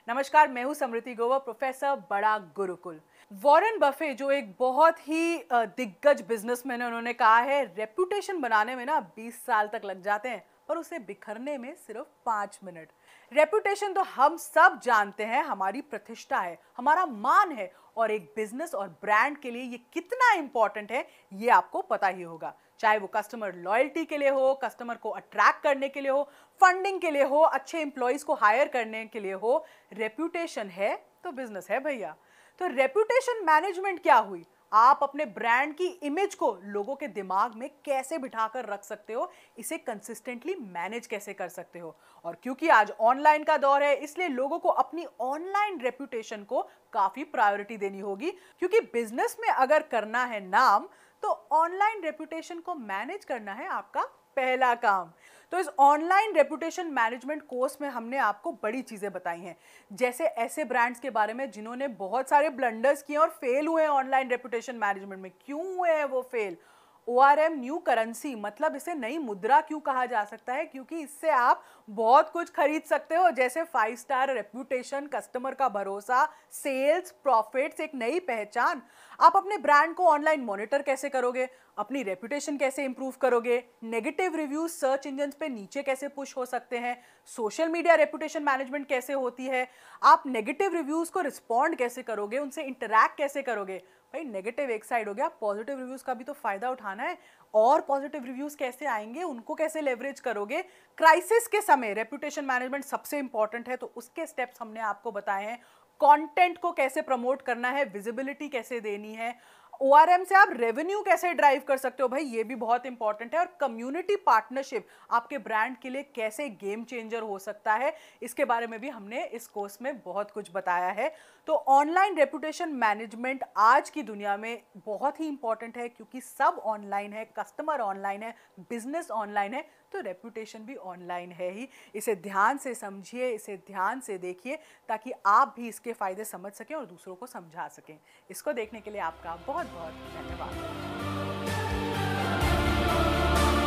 नमस्कार, मैं हूं समृति गोवा, प्रोफेसर बड़ा गुरुकुल। वॉरेन बफे जो एक बहुत ही दिग्गज बिजनेसमैन है, उन्होंने कहा है रेपुटेशन बनाने में ना 20 साल तक लग जाते हैं पर उसे बिखरने में सिर्फ 5 मिनट। रेपुटेशन तो हम सब जानते हैं, हमारी प्रतिष्ठा है, हमारा मान है और एक बिजनेस और ब्रांड के लिए ये कितना इंपॉर्टेंट है ये आपको पता ही होगा। चाहे वो कस्टमर लॉयल्टी के लिए हो, कस्टमर को अट्रैक्ट करने के लिए हो, फंडिंग के लिए हो, अच्छे एम्प्लॉइज को हायर करने के लिए हो, रेपुटेशन है तो बिजनेस है भैया। तो रेपुटेशन मैनेजमेंट क्या हुई? आप अपने ब्रांड की इमेज को लोगों के दिमाग में कैसे बिठाकर रख सकते हो, इसे कंसिस्टेंटली मैनेज कैसे कर सकते हो। और क्योंकि आज ऑनलाइन का दौर है, इसलिए लोगों को अपनी ऑनलाइन रेपुटेशन को काफी प्रायोरिटी देनी होगी, क्योंकि बिजनेस में अगर करना है नाम तो ऑनलाइन रेपुटेशन को मैनेज करना है आपका पहला काम। तो इस ऑनलाइन रेपुटेशन मैनेजमेंट कोर्स में हमने आपको बड़ी चीजें बताई हैं, जैसे ऐसे ब्रांड्स के बारे में जिन्होंने बहुत सारे ब्लंडर्स किए और फेल हुए हैं ऑनलाइन रेपुटेशन मैनेजमेंट में। क्यों हुए हैं वो फेल? ORM न्यू करेंसी, मतलब इसे नई मुद्रा क्यों कहा जा सकता है? क्योंकि इससे आप बहुत कुछ खरीद सकते हो, जैसे 5 स्टार रेपुटेशन, कस्टमर का भरोसा, सेल्स, प्रॉफिट्स, एक नई पहचान। आप अपने ब्रांड को ऑनलाइन मॉनिटर कैसे करोगे? अपनी रेपुटेशन कैसे इंप्रूव करोगे? नेगेटिव रिव्यूज सर्च इंजन्स पे नीचे कैसे पुश हो सकते हैं? सोशल मीडिया रेपुटेशन मैनेजमेंट कैसे होती है? आप नेगेटिव रिव्यूज को रिस्पॉन्ड कैसे करोगे? उनसे इंटरैक्ट कैसे करोगे? भाई नेगेटिव एक साइड हो गया, पॉजिटिव रिव्यूज का भी तो फायदा उठाना है। और पॉजिटिव रिव्यूज कैसे आएंगे, उनको कैसे लेवरेज करोगे? क्राइसिस के समय रेपुटेशन मैनेजमेंट सबसे इंपॉर्टेंट है, तो उसके स्टेप्स हमने आपको बताए हैं। कंटेंट को कैसे प्रमोट करना है, विजिबिलिटी कैसे देनी है, ORM से आप रेवेन्यू कैसे ड्राइव कर सकते हो, भाई ये भी बहुत इंपॉर्टेंट है। और कम्युनिटी पार्टनरशिप आपके ब्रांड के लिए कैसे गेम चेंजर हो सकता है, इसके बारे में भी हमने इस कोर्स में बहुत कुछ बताया है। तो ऑनलाइन रेपुटेशन मैनेजमेंट आज की दुनिया में बहुत ही इंपॉर्टेंट है, क्योंकि सब ऑनलाइन है, कस्टमर ऑनलाइन है, बिजनेस ऑनलाइन है, तो रेपुटेशन भी ऑनलाइन है ही। इसे ध्यान से समझिए, इसे ध्यान से देखिए, ताकि आप भी इसके फायदे समझ सकें और दूसरों को समझा सकें। इसको देखने के लिए आपका बहुत बहुत धन्यवाद।